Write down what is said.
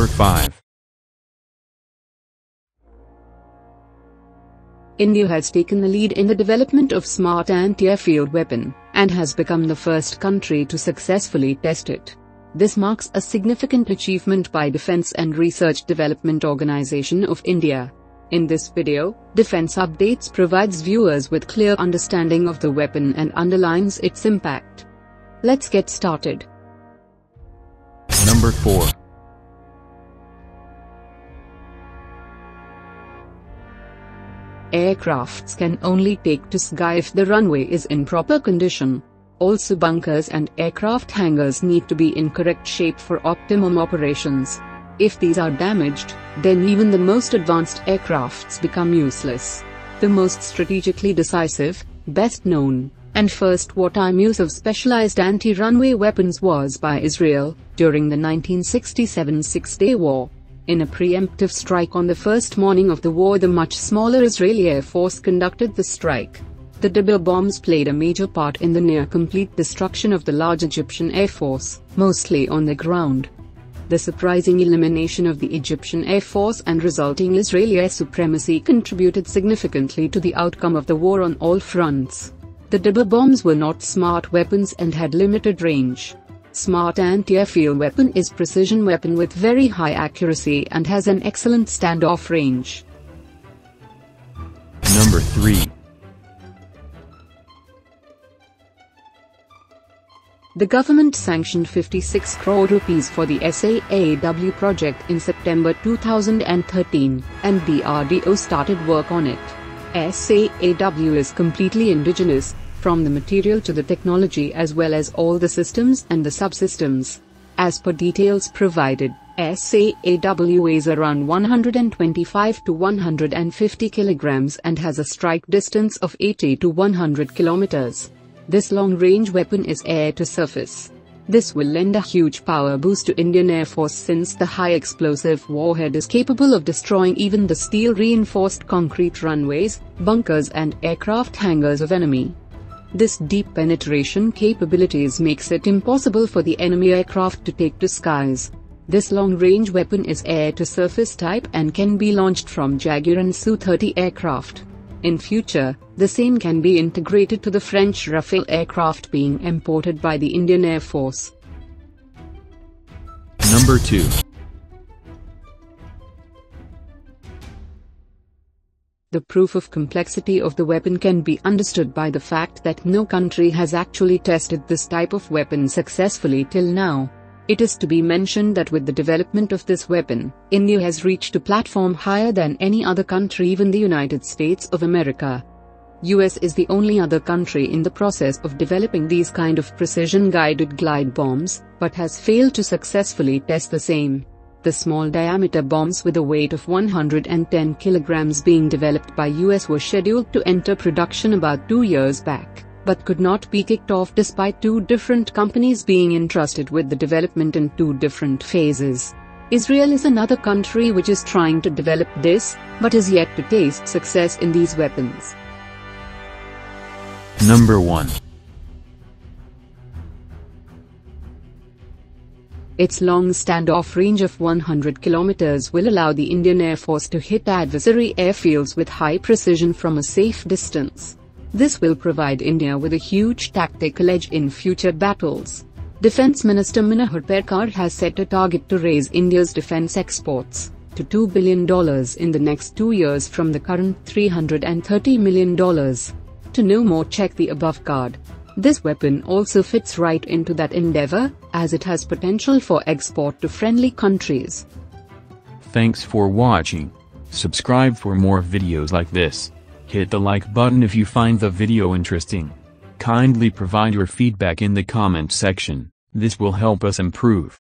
Number 5. India has taken the lead in the development of Smart Anti-Airfield Weapon, and has become the first country to successfully test it. This marks a significant achievement by Defence and Research Development Organization of India. In this video, Defence Updates provides viewers with clear understanding of the weapon and underlines its impact. Let's get started. Number 4. Aircrafts can only take to sky if the runway is in proper condition. Also, bunkers and aircraft hangars need to be in correct shape for optimum operations. If these are damaged, then even the most advanced aircrafts become useless. The most strategically decisive, best known, and first wartime use of specialized anti-runway weapons was by Israel, during the 1967 Six-Day War. In a preemptive strike on the first morning of the war, the much smaller Israeli Air Force conducted the strike. The DRDO bombs played a major part in the near-complete destruction of the large Egyptian Air Force, mostly on the ground. The surprising elimination of the Egyptian Air Force and resulting Israeli air supremacy contributed significantly to the outcome of the war on all fronts. The DRDO bombs were not smart weapons and had limited range. Smart Anti-Airfield Weapon is precision weapon with very high accuracy and has an excellent standoff range. Number 3. The government sanctioned 56 crore rupees for the SAAW project in September 2013, and DRDO started work on it. SAAW is completely indigenous, from the material to the technology as well as all the systems and the subsystems. As per details provided, SAAW weighs around 125 to 150 kilograms and has a strike distance of 80 to 100 kilometers. This long-range weapon is air-to-surface. This will lend a huge power boost to Indian Air Force since the high-explosive warhead is capable of destroying even the steel-reinforced concrete runways, bunkers and aircraft hangars of enemy. This deep penetration capabilities makes it impossible for the enemy aircraft to take to skies. This long-range weapon is air-to-surface type and can be launched from Jaguar and Su-30 aircraft. In future, the same can be integrated to the French Rafale aircraft being imported by the Indian Air Force. Number 2. The proof of complexity of the weapon can be understood by the fact that no country has actually tested this type of weapon successfully till now. It is to be mentioned that with the development of this weapon, India has reached a platform higher than any other country, even the United States of America. US is the only other country in the process of developing these kind of precision-guided glide bombs, but has failed to successfully test the same. The small diameter bombs with a weight of 110 kilograms being developed by US were scheduled to enter production about 2 years back, but could not be kicked off despite two different companies being entrusted with the development in two different phases. Israel is another country which is trying to develop this, but is yet to taste success in these weapons. Number 1. Its long standoff range of 100 kilometers will allow the Indian Air Force to hit adversary airfields with high precision from a safe distance. This will provide India with a huge tactical edge in future battles. Defence Minister Manohar Parrikar has set a target to raise India's defence exports to $2 billion in the next 2 years from the current $330 million. To know more, check the above card. This weapon also fits right into that endeavor, as it has potential for export to friendly countries. Thanks for watching. Subscribe for more videos like this. Hit the like button if you find the video interesting. Kindly provide your feedback in the comment section. This will help us improve.